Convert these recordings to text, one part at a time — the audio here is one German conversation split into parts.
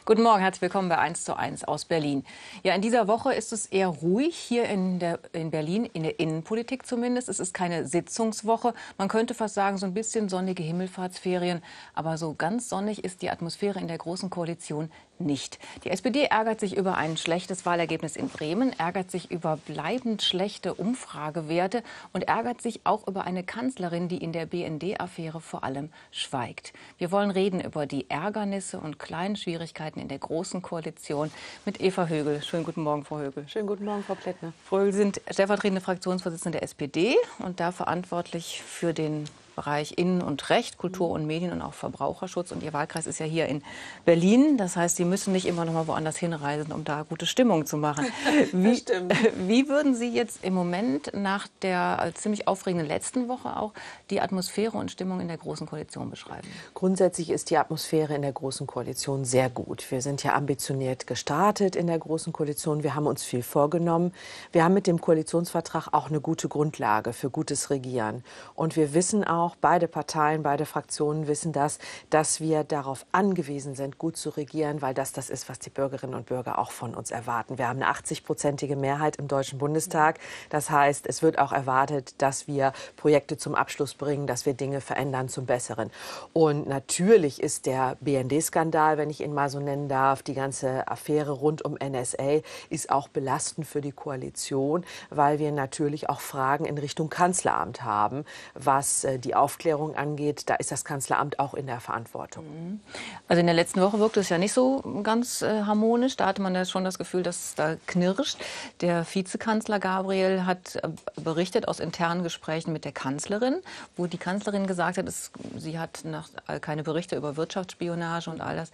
Guten Morgen, herzlich willkommen bei 1:1 aus Berlin. Ja, in dieser Woche ist es eher ruhig hier in Berlin, in der Innenpolitik zumindest. Es ist keine Sitzungswoche. Man könnte fast sagen, so ein bisschen sonnige Himmelfahrtsferien. Aber so ganz sonnig ist die Atmosphäre in der Großen Koalition nicht. Die SPD ärgert sich über ein schlechtes Wahlergebnis in Bremen, ärgert sich über bleibend schlechte Umfragewerte und ärgert sich auch über eine Kanzlerin, die in der BND-Affäre vor allem schweigt. Wir wollen reden über die Ärgernisse und kleinen Schwierigkeiten in der Großen Koalition mit Eva Högel. Schönen guten Morgen, Frau Högel. Schönen guten Morgen, Frau Plättner. Frau Högel, Sie sind stellvertretende Fraktionsvorsitzende der SPD und da verantwortlich für den Bereich Innen- und Recht, Kultur und Medien und auch Verbraucherschutz. Und Ihr Wahlkreis ist ja hier in Berlin. Das heißt, Sie müssen nicht immer noch mal woanders hinreisen, um da gute Stimmung zu machen. Wie würden Sie jetzt im Moment nach der ziemlich aufregenden letzten Woche auch die Atmosphäre und Stimmung in der Großen Koalition beschreiben? Grundsätzlich ist die Atmosphäre in der Großen Koalition sehr gut. Wir sind ja ambitioniert gestartet in der Großen Koalition. Wir haben uns viel vorgenommen. Wir haben mit dem Koalitionsvertrag auch eine gute Grundlage für gutes Regieren. Und wir wissen auch, beide Parteien, beide Fraktionen wissen das, dass wir darauf angewiesen sind, gut zu regieren, weil das ist, was die Bürgerinnen und Bürger auch von uns erwarten. Wir haben eine 80-prozentige Mehrheit im Deutschen Bundestag. Das heißt, es wird auch erwartet, dass wir Projekte zum Abschluss bringen, dass wir Dinge verändern zum Besseren. Und natürlich ist der BND-Skandal, wenn ich ihn mal so nennen darf, die ganze Affäre rund um NSA, ist auch belastend für die Koalition, weil wir natürlich auch Fragen in Richtung Kanzleramt haben, was die Aufklärung angeht. Da ist das Kanzleramt auch in der Verantwortung. Also in der letzten Woche wirkte es ja nicht so ganz harmonisch. Da hatte man ja schon das Gefühl, dass es da knirscht. Der Vizekanzler Gabriel hat berichtet aus internen Gesprächen mit der Kanzlerin, wo die Kanzlerin gesagt hat, sie hat keine Berichte über Wirtschaftsspionage und all das.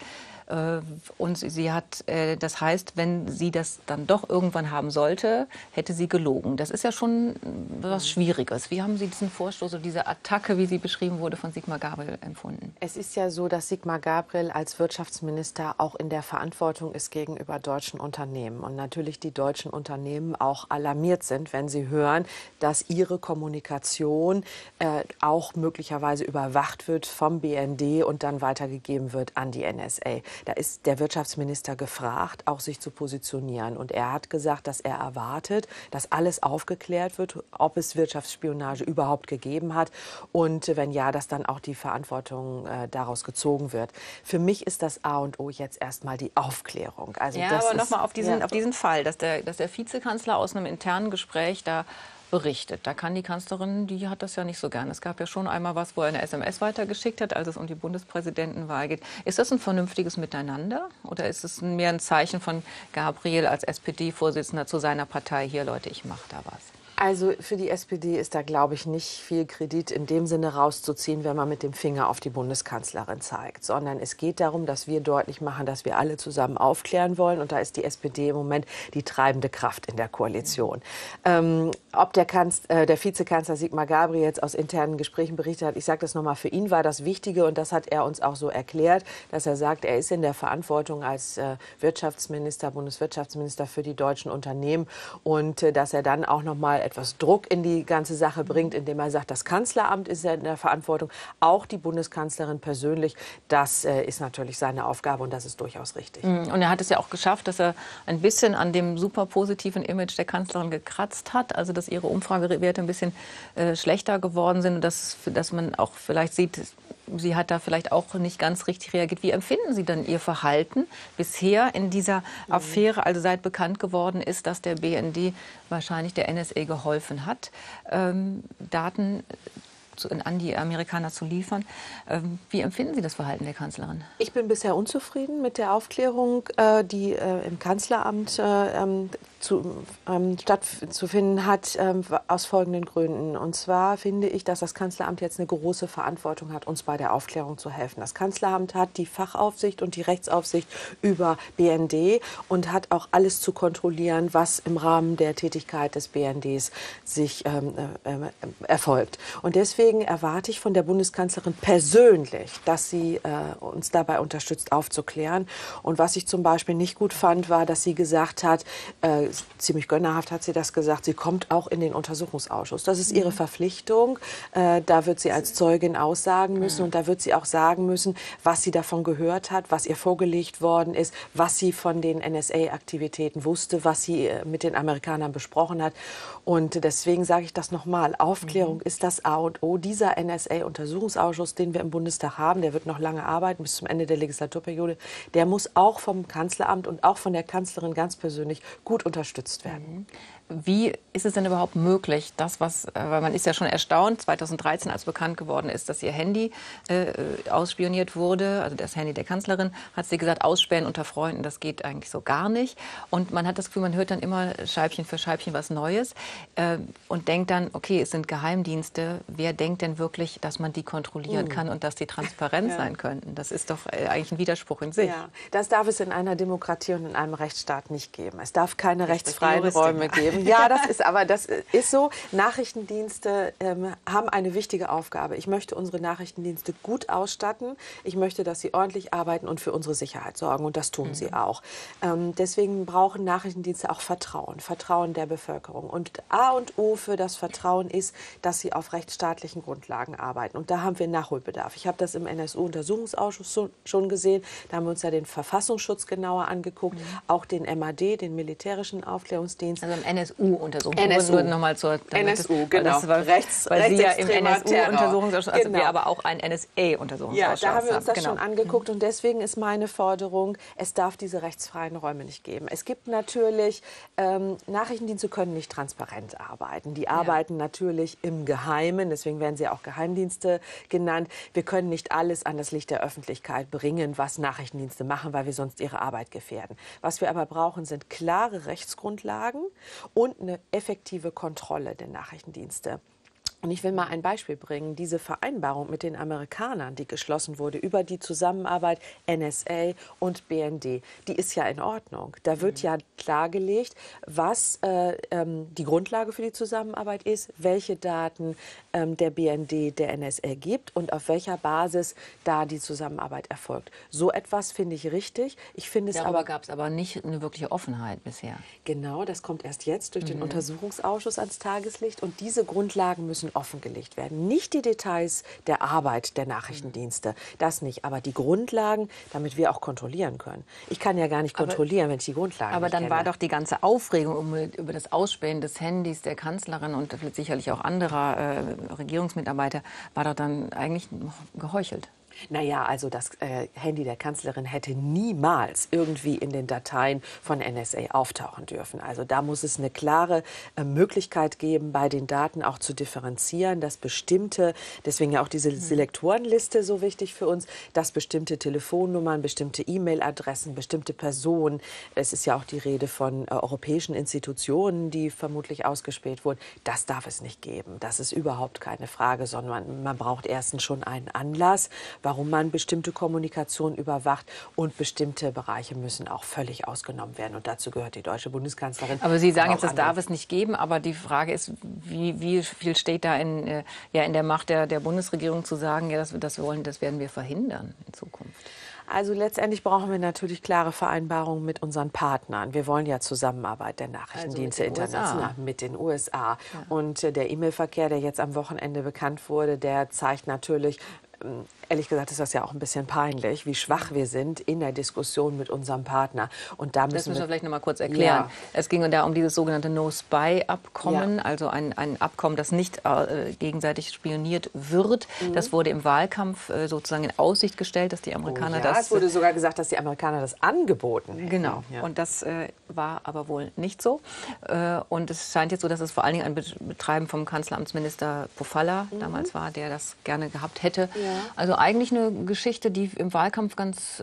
Und sie hat, das heißt, wenn sie das dann doch irgendwann haben sollte, hätte sie gelogen. Das ist ja schon was Schwieriges. Wie haben Sie diesen Vorstoß oder diese Attacke, wie sie beschrieben wurde, von Sigmar Gabriel empfunden? Es ist ja so, dass Sigmar Gabriel als Wirtschaftsminister auch in der Verantwortung ist gegenüber deutschen Unternehmen. Und natürlich die deutschen Unternehmen auch alarmiert sind, wenn sie hören, dass ihre Kommunikation auch möglicherweise überwacht wird vom BND und dann weitergegeben wird an die NSA. Da ist der Wirtschaftsminister gefragt, auch sich zu positionieren. Und er hat gesagt, dass er erwartet, dass alles aufgeklärt wird, ob es Wirtschaftsspionage überhaupt gegeben hat. Und wenn ja, dass dann auch die Verantwortung daraus gezogen wird. Für mich ist das A und O jetzt erstmal die Aufklärung. Also ja, das aber nochmal auf diesen Fall, dass der Vizekanzler aus einem internen Gespräch da berichtet. Da kann die Kanzlerin, die hat das ja nicht so gern. Es gab ja schon einmal was, wo er eine SMS weitergeschickt hat, als es um die Bundespräsidentenwahl geht. Ist das ein vernünftiges Miteinander oder ist es mehr ein Zeichen von Gabriel als SPD-Vorsitzender zu seiner Partei, hier Leute, ich mache da was? Also für die SPD ist da, glaube ich, nicht viel Kredit in dem Sinne rauszuziehen, wenn man mit dem Finger auf die Bundeskanzlerin zeigt, sondern es geht darum, dass wir deutlich machen, dass wir alle zusammen aufklären wollen. Und da ist die SPD im Moment die treibende Kraft in der Koalition. Ob der Vizekanzler Sigmar Gabriel jetzt aus internen Gesprächen berichtet hat, ich sage das nochmal, für ihn war das Wichtige und das hat er uns auch so erklärt, dass er sagt, er ist in der Verantwortung als Wirtschaftsminister, Bundeswirtschaftsminister für die deutschen Unternehmen und dass er dann auch nochmal etwas Druck in die ganze Sache bringt, indem er sagt, das Kanzleramt ist in der Verantwortung, auch die Bundeskanzlerin persönlich. Das ist natürlich seine Aufgabe und das ist durchaus richtig. Und er hat es ja auch geschafft, dass er ein bisschen an dem super positiven Image der Kanzlerin gekratzt hat, also dass ihre Umfragewerte ein bisschen schlechter geworden sind und dass man auch vielleicht sieht, sie hat da vielleicht auch nicht ganz richtig reagiert. Wie empfinden Sie dann Ihr Verhalten bisher in dieser Affäre, also seit bekannt geworden ist, dass der BND wahrscheinlich der NSA geholfen hat, Daten an die Amerikaner zu liefern? Wie empfinden Sie das Verhalten der Kanzlerin? Ich bin bisher unzufrieden mit der Aufklärung, die im Kanzleramt stattzufinden hat, aus folgenden Gründen. Und zwar finde ich, dass das Kanzleramt jetzt eine große Verantwortung hat, uns bei der Aufklärung zu helfen. Das Kanzleramt hat die Fachaufsicht und die Rechtsaufsicht über BND und hat auch alles zu kontrollieren, was im Rahmen der Tätigkeit des BNDs sich erfolgt. Und deswegen erwarte ich von der Bundeskanzlerin persönlich, dass sie uns dabei unterstützt, aufzuklären. Und was ich zum Beispiel nicht gut fand, war, dass sie gesagt hat, ziemlich gönnerhaft hat sie das gesagt, sie kommt auch in den Untersuchungsausschuss. Das ist ihre Verpflichtung. Da wird sie als Zeugin aussagen müssen und da wird sie auch sagen müssen, was sie davon gehört hat, was ihr vorgelegt worden ist, was sie von den NSA-Aktivitäten wusste, was sie mit den Amerikanern besprochen hat. Und deswegen sage ich das nochmal, Aufklärung ist das A und O. Dieser NSA-Untersuchungsausschuss, den wir im Bundestag haben, der wird noch lange arbeiten bis zum Ende der Legislaturperiode, der muss auch vom Kanzleramt und auch von der Kanzlerin ganz persönlich gut unterstützt werden. Wie ist es denn überhaupt möglich, weil man ist ja schon erstaunt, 2013, als bekannt geworden ist, dass ihr Handy ausspioniert wurde, also das Handy der Kanzlerin, hat sie gesagt, ausspähen unter Freunden, das geht eigentlich so gar nicht. Und man hat das Gefühl, man hört dann immer Scheibchen für Scheibchen was Neues und denkt dann, okay, es sind Geheimdienste, wer denkt denn wirklich, dass man die kontrollieren kann und dass die transparent sein könnten? Das ist doch eigentlich ein Widerspruch in sich. Ja, das darf es in einer Demokratie und in einem Rechtsstaat nicht geben. Es darf keine rechtsfreien Räume geben. Ja, das ist so. Nachrichtendienste haben eine wichtige Aufgabe. Ich möchte unsere Nachrichtendienste gut ausstatten. Ich möchte, dass sie ordentlich arbeiten und für unsere Sicherheit sorgen. Und das tun sie auch. Deswegen brauchen Nachrichtendienste auch Vertrauen. Vertrauen der Bevölkerung. Und A und O für das Vertrauen ist, dass sie auf rechtsstaatlichen Grundlagen arbeiten. Und da haben wir Nachholbedarf. Ich habe das im NSU-Untersuchungsausschuss schon gesehen. Da haben wir uns ja den Verfassungsschutz genauer angeguckt. Auch den MAD, den militärischen Aufklärungsdienst. Also im NSU-Untersuchungsausschuss. Nur noch mal NSU, genau. Weil Sie ja im NSU-Untersuchungsausschuss, also genau. wir aber auch einen NSA-Untersuchungsausschuss Ja, da haben wir uns das genau. schon angeguckt und deswegen ist meine Forderung, es darf diese rechtsfreien Räume nicht geben. Es gibt natürlich, Nachrichtendienste können nicht transparent arbeiten. Die arbeiten natürlich im Geheimen, deswegen werden sie auch Geheimdienste genannt. Wir können nicht alles an das Licht der Öffentlichkeit bringen, was Nachrichtendienste machen, weil wir sonst ihre Arbeit gefährden. Was wir aber brauchen, sind klare Rechtsgrundlagen und eine effektive Kontrolle der Nachrichtendienste. Und ich will mal ein Beispiel bringen. Diese Vereinbarung mit den Amerikanern, die geschlossen wurde über die Zusammenarbeit NSA und BND, die ist ja in Ordnung. Da wird ja klargelegt, was die Grundlage für die Zusammenarbeit ist, welche Daten der BND der NSA gibt und auf welcher Basis da die Zusammenarbeit erfolgt. So etwas finde ich richtig. Ich finde es Darüber gab es aber nicht eine wirkliche Offenheit bisher. Genau, das kommt erst jetzt durch den Untersuchungsausschuss ans Tageslicht. Und diese Grundlagen müssen offengelegt werden. Nicht die Details der Arbeit der Nachrichtendienste, das nicht, aber die Grundlagen, damit wir auch kontrollieren können. Ich kann ja gar nicht kontrollieren, wenn ich die Grundlagen Aber nicht dann kenne. war doch die ganze Aufregung über das Ausspähen des Handys der Kanzlerin und sicherlich auch anderer Regierungsmitarbeiter, war doch dann eigentlich geheuchelt. Naja, also das Handy der Kanzlerin hätte niemals irgendwie in den Dateien von NSA auftauchen dürfen. Also da muss es eine klare Möglichkeit geben, bei den Daten auch zu differenzieren, dass bestimmte, deswegen ja auch diese Selektorenliste so wichtig für uns, dass bestimmte Telefonnummern, bestimmte E-Mail-Adressen, bestimmte Personen, es ist ja auch die Rede von europäischen Institutionen, die vermutlich ausgespäht wurden, das darf es nicht geben. Das ist überhaupt keine Frage, sondern man braucht erstens schon einen Anlass, warum man bestimmte Kommunikation überwacht und bestimmte Bereiche müssen auch völlig ausgenommen werden. Und dazu gehört die deutsche Bundeskanzlerin. Aber Sie sagen jetzt, das darf es nicht geben. Aber die Frage ist, wie viel steht da in der Macht der Bundesregierung zu sagen, ja, das werden wir verhindern in Zukunft? Also letztendlich brauchen wir natürlich klare Vereinbarungen mit unseren Partnern. Wir wollen ja Zusammenarbeit der Nachrichtendienste international mit den USA. Ja. Und der E-Mail-Verkehr, der jetzt am Wochenende bekannt wurde, der zeigt natürlich, ehrlich gesagt ist das ja auch ein bisschen peinlich, wie schwach wir sind in der Diskussion mit unserem Partner. Und da müssen wir vielleicht noch mal kurz erklären. Ja. Es ging da um dieses sogenannte No-Spy-Abkommen, also ein Abkommen, das nicht gegenseitig spioniert wird. Das wurde im Wahlkampf sozusagen in Aussicht gestellt, dass die Amerikaner es wurde sogar gesagt, dass die Amerikaner das angeboten hätten. Genau. Ja. Und das war aber wohl nicht so. Und es scheint jetzt so, dass es vor allen Dingen ein Betreiben vom Kanzleramtsminister Pofalla damals war, der das gerne gehabt hätte. Ja. Also eigentlich eine Geschichte, die im Wahlkampf ganz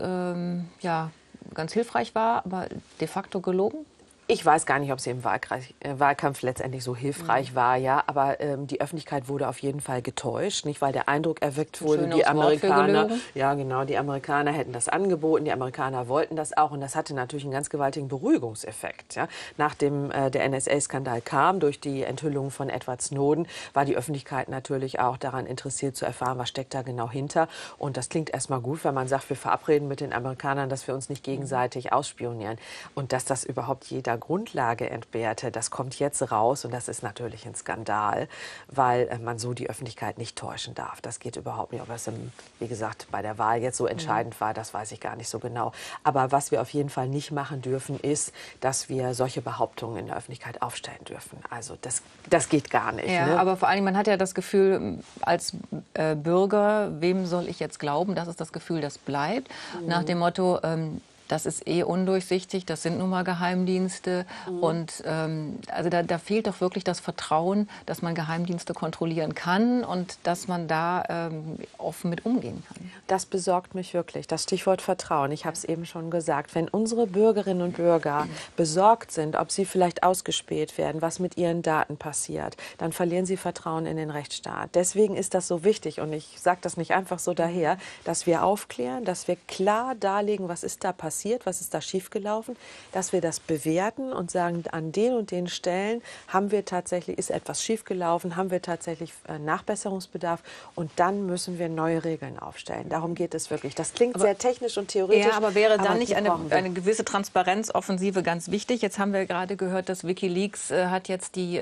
hilfreich war, aber de facto gelogen. Ich weiß gar nicht, ob sie im Wahlkampf letztendlich so hilfreich war, ja, aber die Öffentlichkeit wurde auf jeden Fall getäuscht, nicht, weil der Eindruck erweckt wurde, die Amerikaner, ja genau, die Amerikaner hätten das angeboten, die Amerikaner wollten das auch und das hatte natürlich einen ganz gewaltigen Beruhigungseffekt. Ja. Nachdem der NSA-Skandal kam durch die Enthüllung von Edward Snowden, war die Öffentlichkeit natürlich auch daran interessiert zu erfahren, was steckt da genau hinter. Und das klingt erstmal gut, wenn man sagt, wir verabreden mit den Amerikanern, dass wir uns nicht gegenseitig ausspionieren und dass das überhaupt jeder Grundlage entbehrte, das kommt jetzt raus und das ist natürlich ein Skandal, weil man so die Öffentlichkeit nicht täuschen darf. Das geht überhaupt nicht. Ob das, wie gesagt, bei der Wahl jetzt so entscheidend war, das weiß ich gar nicht so genau. Aber was wir auf jeden Fall nicht machen dürfen, ist, dass wir solche Behauptungen in der Öffentlichkeit aufstellen dürfen. Also das geht gar nicht. Ja, ne? aber vor allem, man hat ja das Gefühl, als Bürger, wem soll ich jetzt glauben? Das ist das Gefühl, das bleibt. Nach dem Motto, das ist eh undurchsichtig, das sind nun mal Geheimdienste. Und also da fehlt doch wirklich das Vertrauen, dass man Geheimdienste kontrollieren kann und dass man da offen mit umgehen kann. Das besorgt mich wirklich, das Stichwort Vertrauen. Ich habe es eben schon gesagt. Wenn unsere Bürgerinnen und Bürger besorgt sind, ob sie vielleicht ausgespäht werden, was mit ihren Daten passiert, dann verlieren sie Vertrauen in den Rechtsstaat. Deswegen ist das so wichtig, und ich sage das nicht einfach so daher, dass wir aufklären, dass wir klar darlegen, was ist da passiert, was ist da schiefgelaufen, dass wir das bewerten und sagen, an den und den Stellen ist etwas schiefgelaufen, haben wir tatsächlich Nachbesserungsbedarf, und dann müssen wir neue Regeln aufstellen. Darum geht es wirklich. Das klingt sehr technisch und theoretisch. Ja, aber wäre dann nicht eine gewisse Transparenzoffensive ganz wichtig? Jetzt haben wir gerade gehört, dass WikiLeaks hat jetzt die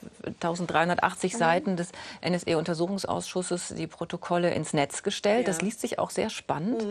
1380 Seiten des NSA-Untersuchungsausschusses, die Protokolle ins Netz gestellt. Ja. Das liest sich auch sehr spannend.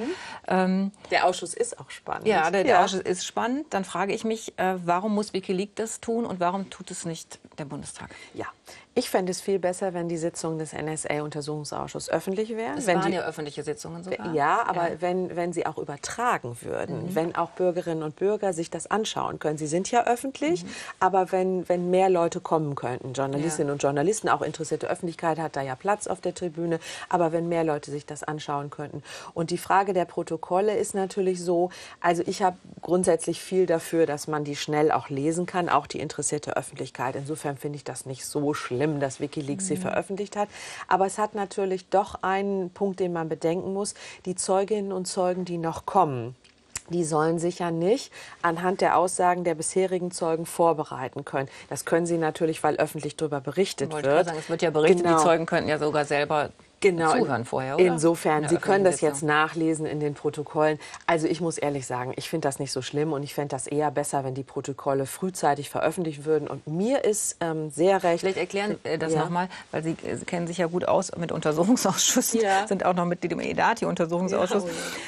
Der Ausschuss ist auch spannend. Ja, der Ausschuss ist spannend. Dann frage ich mich, warum muss WikiLeaks das tun und warum tut es nicht der Bundestag? Ja, ich fände es viel besser, wenn die Sitzungen des NSA-Untersuchungsausschusses öffentlich wären. Es waren ja öffentliche Sitzungen sogar. Ja, aber wenn sie auch übertragen würden, wenn auch Bürgerinnen und Bürger sich das anschauen können. Sie sind ja öffentlich, aber wenn mehr Leute kommen könnten, Journalistinnen und Journalisten, auch interessierte Öffentlichkeit hat da ja Platz auf der Tribüne, aber wenn mehr Leute sich das anschauen könnten. Und die Frage der Protokolle ist natürlich so, also ich habe grundsätzlich viel dafür, dass man die schnell auch lesen kann, auch die interessierte Öffentlichkeit. Insofern finde ich das nicht so schlimm, dass WikiLeaks sie veröffentlicht hat. Aber es hat natürlich doch einen Punkt, den man bedenken muss. Die Zeuginnen und Zeugen, die noch kommen, die sollen sich ja nicht anhand der Aussagen der bisherigen Zeugen vorbereiten können. Das können sie natürlich, weil öffentlich darüber berichtet wird. Sagen, es wird ja berichtet, die Zeugen könnten ja sogar selber zuhören vorher, oder? Insofern, Sie können das jetzt nachlesen in den Protokollen. Also ich muss ehrlich sagen, ich finde das nicht so schlimm, und ich fände das eher besser, wenn die Protokolle frühzeitig veröffentlicht würden. Und mir ist sehr recht. Vielleicht erklären das nochmal, weil Sie kennen sich ja gut aus mit Untersuchungsausschüssen, sind auch noch Mitglied im EDATI-Untersuchungsausschuss.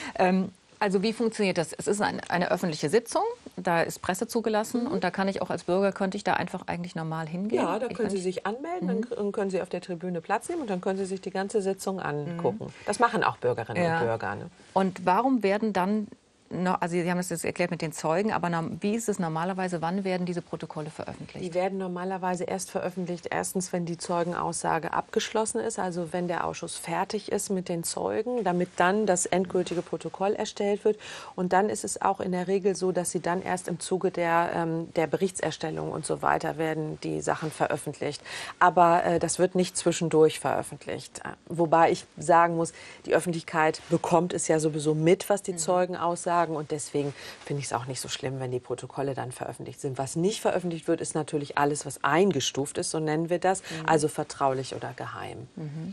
Also wie funktioniert das? Es ist eine öffentliche Sitzung, da ist Presse zugelassen und da kann ich auch als Bürger, könnte ich da einfach eigentlich normal hingehen? Ja, da können Sie sich anmelden, dann können Sie auf der Tribüne Platz nehmen und dann können Sie sich die ganze Sitzung angucken. Das machen auch Bürgerinnen und Bürger. Ne? Und warum werden dann, also Sie haben es jetzt erklärt mit den Zeugen, aber wie ist es normalerweise, wann werden diese Protokolle veröffentlicht? Die werden normalerweise erst veröffentlicht, erstens, wenn die Zeugenaussage abgeschlossen ist, also wenn der Ausschuss fertig ist mit den Zeugen, damit dann das endgültige Protokoll erstellt wird. Und dann ist es auch in der Regel so, dass sie dann erst im Zuge der Berichtserstellung und so weiter werden die Sachen veröffentlicht. Aber das wird nicht zwischendurch veröffentlicht. Wobei ich sagen muss, die Öffentlichkeit bekommt es ja sowieso mit, was die Zeugen aussagen. Und deswegen finde ich es auch nicht so schlimm, wenn die Protokolle dann veröffentlicht sind. Was nicht veröffentlicht wird, ist natürlich alles, was eingestuft ist, so nennen wir das, also vertraulich oder geheim.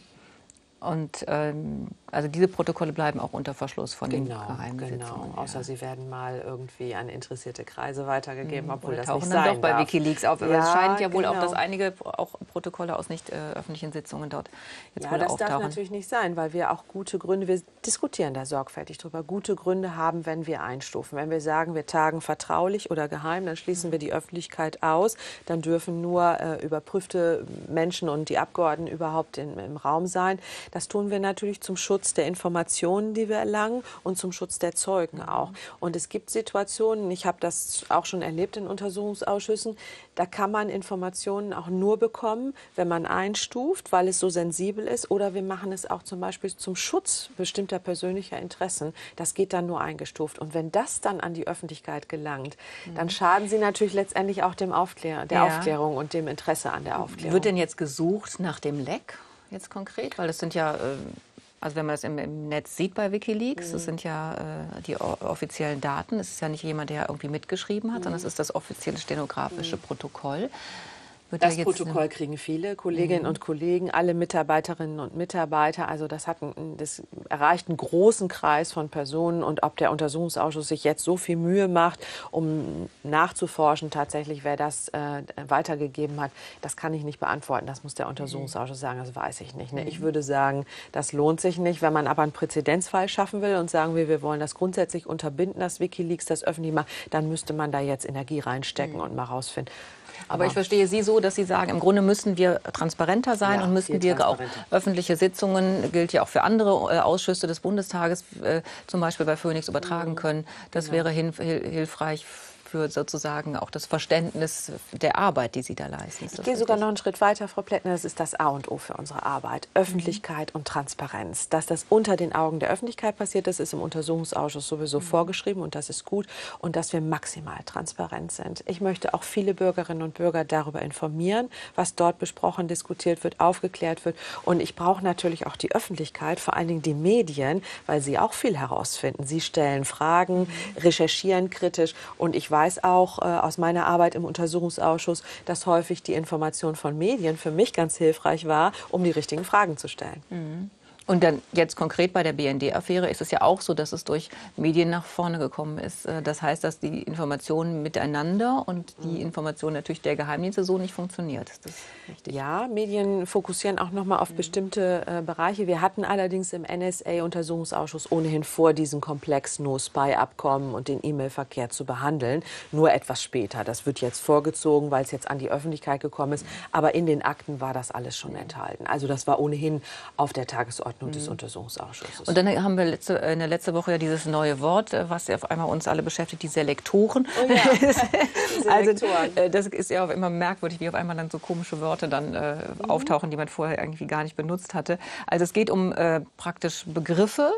Und also diese Protokolle bleiben auch unter Verschluss von den geheimen Sitzungen. Außer sie werden mal irgendwie an interessierte Kreise weitergegeben, obwohl das tauchen nicht dann sein doch bei darf. WikiLeaks auf. Aber es scheint ja wohl auch, dass einige auch Protokolle aus nicht öffentlichen Sitzungen dort jetzt wohl das auftauchen. darf natürlich nicht sein, weil wir auch gute Gründe, wir diskutieren da sorgfältig drüber, gute Gründe haben, wenn wir einstufen. Wenn wir sagen, wir tagen vertraulich oder geheim, dann schließen wir die Öffentlichkeit aus. Dann dürfen nur überprüfte Menschen und die Abgeordneten überhaupt im Raum sein. Das tun wir natürlich zum Schutz der Informationen, die wir erlangen, und zum Schutz der Zeugen auch. Und es gibt Situationen, ich habe das auch schon erlebt in Untersuchungsausschüssen, da kann man Informationen auch nur bekommen, wenn man einstuft, weil es so sensibel ist. Oder wir machen es auch zum Beispiel zum Schutz bestimmter persönlicher Interessen. Das geht dann nur eingestuft. Und wenn das dann an die Öffentlichkeit gelangt, dann schaden sie natürlich letztendlich auch der Aufklärung und dem Interesse an der Aufklärung. Wird denn jetzt gesucht nach dem Leck? Jetzt konkret, weil das sind ja, also wenn man das im Netz sieht bei WikiLeaks, das sind ja die offiziellen Daten. Es ist ja nicht jemand, der irgendwie mitgeschrieben hat, sondern es ist das offizielle stenografische Protokoll. Das Protokoll kriegen viele Kolleginnen und Kollegen, alle Mitarbeiterinnen und Mitarbeiter. Also das erreicht einen großen Kreis von Personen. Und ob der Untersuchungsausschuss sich jetzt so viel Mühe macht, um nachzuforschen, tatsächlich, wer das weitergegeben hat, das kann ich nicht beantworten. Das muss der Untersuchungsausschuss sagen, das weiß ich nicht. Ne? Ich würde sagen, das lohnt sich nicht. Wenn man aber einen Präzedenzfall schaffen will und sagen will, wir wollen das grundsätzlich unterbinden, dass WikiLeaks das öffentlich macht, dann müsste man da jetzt Energie reinstecken und mal rausfinden. Aber ich verstehe Sie so, dass Sie sagen, im Grunde müssen wir transparenter sein und müssen wir auch öffentliche Sitzungen, gilt ja auch für andere Ausschüsse des Bundestages, zum Beispiel bei Phoenix übertragen können. Das wäre hilfreich für sozusagen auch das Verständnis der Arbeit, die Sie da leisten. Ich gehe sogar noch einen Schritt weiter, Frau Plättner. Das ist das A und O für unsere Arbeit. Öffentlichkeit und Transparenz. Dass das unter den Augen der Öffentlichkeit passiert, das ist im Untersuchungsausschuss sowieso vorgeschrieben und das ist gut. Und dass wir maximal transparent sind. Ich möchte auch viele Bürgerinnen und Bürger darüber informieren, was dort besprochen, diskutiert wird, aufgeklärt wird. Und ich brauche natürlich auch die Öffentlichkeit, vor allen Dingen die Medien, weil sie auch viel herausfinden. Sie stellen Fragen, recherchieren kritisch und ich weiß auch aus meiner Arbeit im Untersuchungsausschuss, dass häufig die Information von Medien für mich ganz hilfreich war, um die richtigen Fragen zu stellen. Und dann jetzt konkret bei der BND-Affäre ist es ja auch so, dass es durch Medien nach vorne gekommen ist. Das heißt, dass die Informationen miteinander und die Information natürlich der Geheimdienste so nicht funktioniert. Ist das richtig? Ja, Medien fokussieren auch noch mal auf bestimmte Bereiche. Wir hatten allerdings im NSA-Untersuchungsausschuss ohnehin vor, diesen Komplex No-Spy-Abkommen und den E-Mail-Verkehr zu behandeln. Nur etwas später. Das wird jetzt vorgezogen, weil es jetzt an die Öffentlichkeit gekommen ist. Aber in den Akten war das alles schon enthalten. Also das war ohnehin auf der Tagesordnung des Untersuchungsausschusses. Und dann haben wir in der letzten Woche ja dieses neue Wort, was ja auf einmal uns alle beschäftigt, die Selektoren. Oh ja. Selektoren. Also, das ist ja auch immer merkwürdig, wie auf einmal dann so komische Wörter dann auftauchen, die man vorher irgendwie gar nicht benutzt hatte. Also es geht um praktisch Begriffe,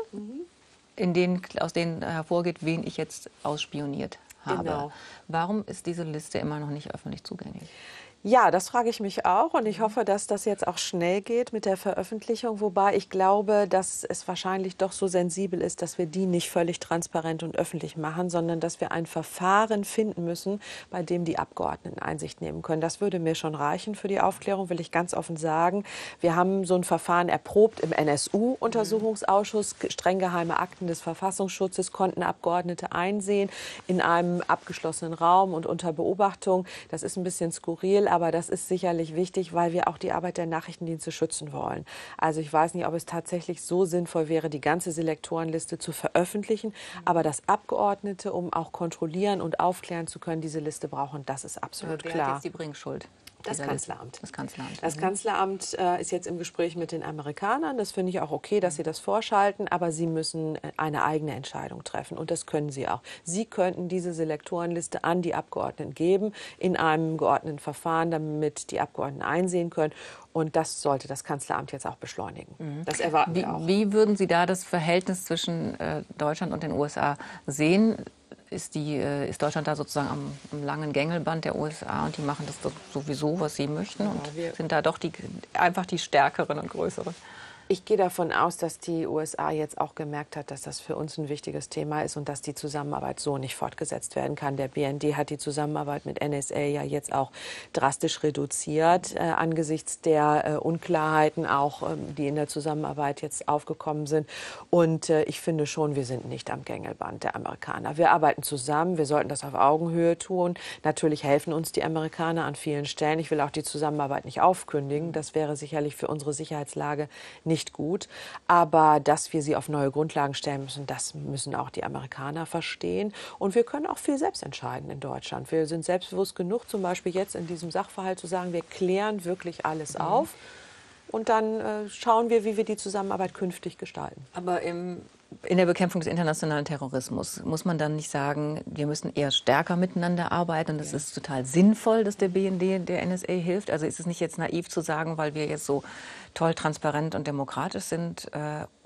aus denen hervorgeht, wen ich jetzt ausspioniert habe. Genau. Warum ist diese Liste immer noch nicht öffentlich zugänglich? Ja, das frage ich mich auch und ich hoffe, dass das jetzt auch schnell geht mit der Veröffentlichung, wobei ich glaube, dass es wahrscheinlich doch so sensibel ist, dass wir die nicht völlig transparent und öffentlich machen, sondern dass wir ein Verfahren finden müssen, bei dem die Abgeordneten Einsicht nehmen können. Das würde mir schon reichen für die Aufklärung, will ich ganz offen sagen. Wir haben so ein Verfahren erprobt im NSU-Untersuchungsausschuss. Streng geheime Akten des Verfassungsschutzes konnten Abgeordnete einsehen in einem abgeschlossenen Raum und unter Beobachtung. Das ist ein bisschen skurril, aber das ist sicherlich wichtig, weil wir auch die Arbeit der Nachrichtendienste schützen wollen. Also ich weiß nicht, ob es tatsächlich so sinnvoll wäre, die ganze Selektorenliste zu veröffentlichen, aber dass Abgeordnete, um auch kontrollieren und aufklären zu können, diese Liste brauchen, das ist absolut Wer klar. hat jetzt die Bringschuld? Das Kanzleramt. Das Kanzleramt. Das Kanzleramt ist jetzt im Gespräch mit den Amerikanern. Das finde ich auch okay, dass sie das vorschalten. Aber sie müssen eine eigene Entscheidung treffen. Und das können sie auch. Sie könnten diese Selektorenliste an die Abgeordneten geben in einem geordneten Verfahren, damit die Abgeordneten einsehen können. Und das sollte das Kanzleramt jetzt auch beschleunigen. Das erwarten wir auch. Wie würden Sie da das Verhältnis zwischen Deutschland und den USA sehen? Ist Deutschland da sozusagen am langen Gängelband der USA und die machen das sowieso, was sie möchten und sind da doch einfach die Stärkeren und Größeren? Ich gehe davon aus, dass die USA jetzt auch gemerkt hat, dass das für uns ein wichtiges Thema ist und dass die Zusammenarbeit so nicht fortgesetzt werden kann. Der BND hat die Zusammenarbeit mit NSA ja jetzt auch drastisch reduziert, angesichts der Unklarheiten auch, die in der Zusammenarbeit jetzt aufgekommen sind. Und ich finde schon, wir sind nicht am Gängelband der Amerikaner. Wir arbeiten zusammen, wir sollten das auf Augenhöhe tun. Natürlich helfen uns die Amerikaner an vielen Stellen. Ich will auch die Zusammenarbeit nicht aufkündigen. Das wäre sicherlich für unsere Sicherheitslage nicht gut. Aber dass wir sie auf neue Grundlagen stellen müssen, das müssen auch die Amerikaner verstehen. Und wir können auch viel selbst entscheiden in Deutschland. Wir sind selbstbewusst genug, zum Beispiel jetzt in diesem Sachverhalt zu sagen, wir klären wirklich alles auf. Und dann schauen wir, wie wir die Zusammenarbeit künftig gestalten. Aber in der Bekämpfung des internationalen Terrorismus muss man dann nicht sagen, wir müssen eher stärker miteinander arbeiten und es ist total sinnvoll, dass der BND der NSA hilft? Also ist es nicht jetzt naiv zu sagen, weil wir jetzt so toll, transparent und demokratisch sind,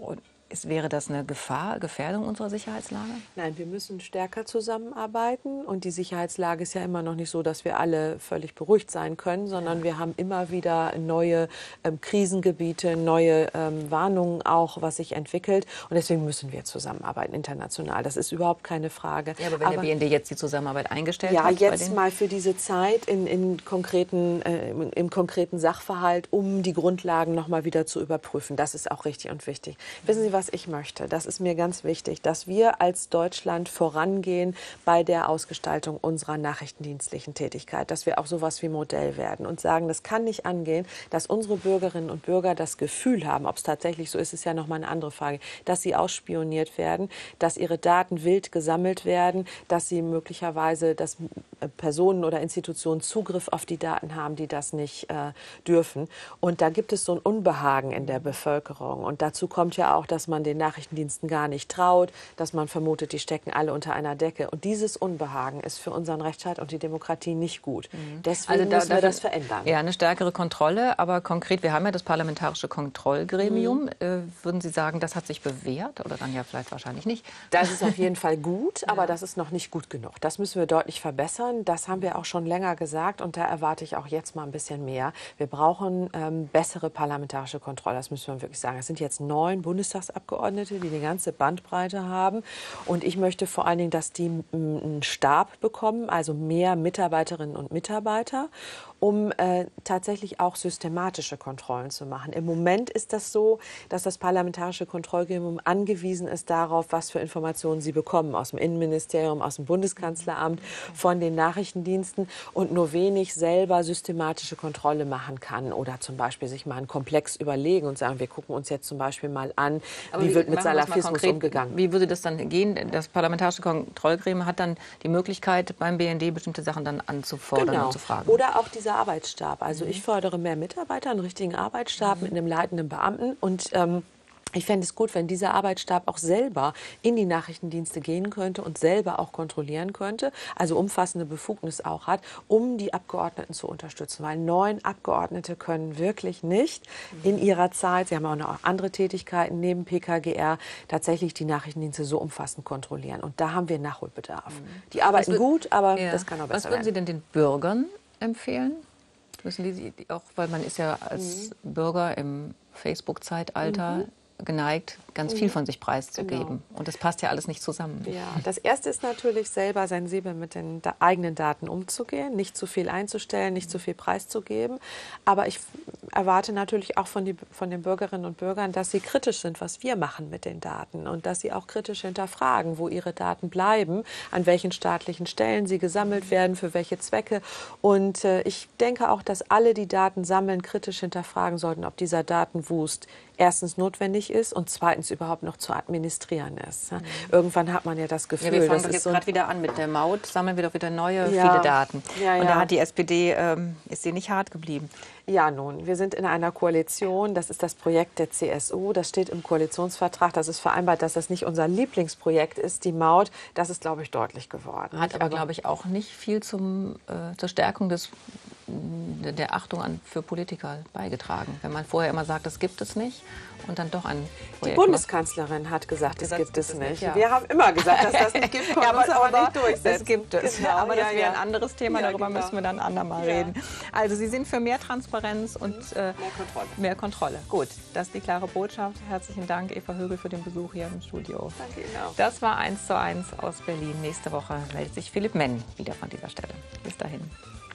Wäre das eine Gefahr, Gefährdung unserer Sicherheitslage? Nein, wir müssen stärker zusammenarbeiten. Und die Sicherheitslage ist ja immer noch nicht so, dass wir alle völlig beruhigt sein können, sondern wir haben immer wieder neue Krisengebiete, neue Warnungen auch, was sich entwickelt. Und deswegen müssen wir zusammenarbeiten international. Das ist überhaupt keine Frage. Ja, aber wenn der BND jetzt die Zusammenarbeit eingestellt hat? Ja, jetzt mal für diese Zeit im konkreten Sachverhalt, um die Grundlagen noch mal wieder zu überprüfen. Das ist auch richtig und wichtig. Wissen Sie, was ich möchte? Das ist mir ganz wichtig, dass wir als Deutschland vorangehen bei der Ausgestaltung unserer nachrichtendienstlichen Tätigkeit, dass wir auch sowas wie Modell werden und sagen, das kann nicht angehen, dass unsere Bürgerinnen und Bürger das Gefühl haben, ob es tatsächlich so ist, ist ja noch mal eine andere Frage, dass sie ausspioniert werden, dass ihre Daten wild gesammelt werden, dass sie möglicherweise, dass Personen oder Institutionen Zugriff auf die Daten haben, die das nicht dürfen. Und da gibt es so ein Unbehagen in der Bevölkerung. Und dazu kommt ja auch, dass man den Nachrichtendiensten gar nicht traut, dass man vermutet, die stecken alle unter einer Decke. Und dieses Unbehagen ist für unseren Rechtsstaat und die Demokratie nicht gut. Deswegen müssen wir das verändern. Ja, eine stärkere Kontrolle. Aber konkret, wir haben ja das Parlamentarische Kontrollgremium. Würden Sie sagen, das hat sich bewährt? Oder dann ja vielleicht wahrscheinlich nicht? Das ist auf jeden Fall gut, aber das ist noch nicht gut genug. Das müssen wir deutlich verbessern. Das haben wir auch schon länger gesagt. Und da erwarte ich auch jetzt mal ein bisschen mehr. Wir brauchen bessere parlamentarische Kontrolle. Das müssen wir wirklich sagen. Es sind jetzt 9 Bundestagsabgeordnete, die eine ganze Bandbreite haben. Und ich möchte vor allen Dingen, dass die einen Stab bekommen, also mehr Mitarbeiterinnen und Mitarbeiter, um tatsächlich auch systematische Kontrollen zu machen. Im Moment ist das so, dass das Parlamentarische Kontrollgremium angewiesen ist darauf, was für Informationen sie bekommen aus dem Innenministerium, aus dem Bundeskanzleramt, von den Nachrichtendiensten und nur wenig selber systematische Kontrolle machen kann oder zum Beispiel sich mal einen Komplex überlegen und sagen, wir gucken uns jetzt zum Beispiel mal an, wie wird mit Salafismus umgegangen. Wie würde das dann gehen? Das Parlamentarische Kontrollgremium hat dann die Möglichkeit, beim BND bestimmte Sachen dann anzufordern und zu fragen. Oder auch dieser Arbeitsstab. Also ich fordere mehr Mitarbeiter, einen richtigen Arbeitsstab mit einem leitenden Beamten und ich fände es gut, wenn dieser Arbeitsstab auch selber in die Nachrichtendienste gehen könnte und selber auch kontrollieren könnte, also umfassende Befugnis auch hat, um die Abgeordneten zu unterstützen. Weil 9 Abgeordnete können wirklich nicht in ihrer Zeit, sie haben auch noch andere Tätigkeiten neben PKGR, tatsächlich die Nachrichtendienste so umfassend kontrollieren. Und da haben wir Nachholbedarf. Die arbeiten gut, aber das kann auch besser werden. Was würden Sie denn den Bürgern empfehlen? Müssen die auch, weil man ist ja als Bürger im Facebook-Zeitalter geneigt, ganz viel von sich preiszugeben. Genau. Und das passt ja alles nicht zusammen. Ja, das Erste ist natürlich, selber sensibel mit den eigenen Daten umzugehen, nicht zu viel einzustellen, nicht zu viel preiszugeben. Aber ich erwarte natürlich auch von den Bürgerinnen und Bürgern, dass sie kritisch sind, was wir machen mit den Daten und dass sie auch kritisch hinterfragen, wo ihre Daten bleiben, an welchen staatlichen Stellen sie gesammelt werden, für welche Zwecke. Und ich denke auch, dass alle, die Daten sammeln, kritisch hinterfragen sollten, ob dieser Datenwust erstens notwendig ist und zweitens überhaupt noch zu administrieren ist. Irgendwann hat man ja das Gefühl, wir fangen jetzt gerade wieder an mit der Maut, sammeln wir doch wieder viele Daten. Ja, ja. Und da hat die SPD, ist sie nicht hart geblieben. Ja, nun, wir sind in einer Koalition. Das ist das Projekt der CSU. Das steht im Koalitionsvertrag. Das ist vereinbart, dass das nicht unser Lieblingsprojekt ist, die Maut. Das ist, glaube ich, deutlich geworden. Hat aber, glaube ich, auch nicht viel zur Stärkung der Achtung für Politiker beigetragen. Wenn man vorher immer sagt, das gibt es nicht und dann doch ein Projekt Die Bundeskanzlerin hat gesagt, das gibt es nicht. Ja. Wir haben immer gesagt, dass das nicht gibt, konnten uns aber nicht durchsetzen. Das gibt es. Genau, aber das wäre ein anderes Thema, darüber müssen wir dann andermal reden. Also Sie sind für mehr Transparenz und mehr Kontrolle. Gut, das ist die klare Botschaft. Herzlichen Dank, Eva Högel, für den Besuch hier im Studio. Danke Ihnen auch. Das war 1:1 aus Berlin. Nächste Woche meldet sich Philipp Menn wieder von dieser Stelle. Bis dahin.